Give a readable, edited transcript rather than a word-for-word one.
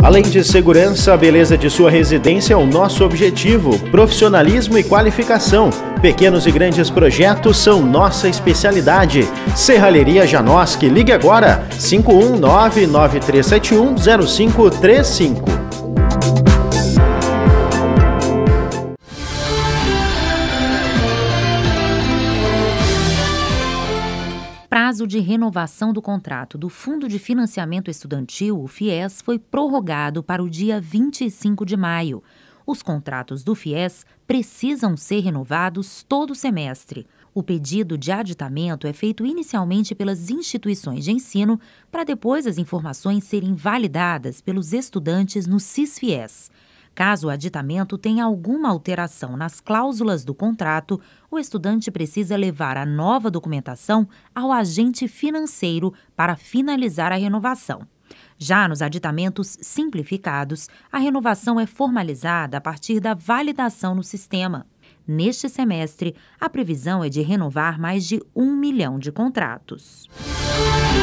Além de segurança, a beleza de sua residência é o nosso objetivo. Profissionalismo e qualificação. Pequenos e grandes projetos são nossa especialidade. Serralheria Janoski, ligue agora, 51993710535. Prazo de renovação do contrato do Fundo de Financiamento Estudantil, o FIES, foi prorrogado para o dia 25 de maio. Os contratos do FIES precisam ser renovados todo semestre. O pedido de aditamento é feito inicialmente pelas instituições de ensino, para depois as informações serem validadas pelos estudantes no SIS-FIES. Caso o aditamento tenha alguma alteração nas cláusulas do contrato, o estudante precisa levar a nova documentação ao agente financeiro para finalizar a renovação. Já nos aditamentos simplificados, a renovação é formalizada a partir da validação no sistema. Neste semestre, a previsão é de renovar mais de 1 milhão de contratos.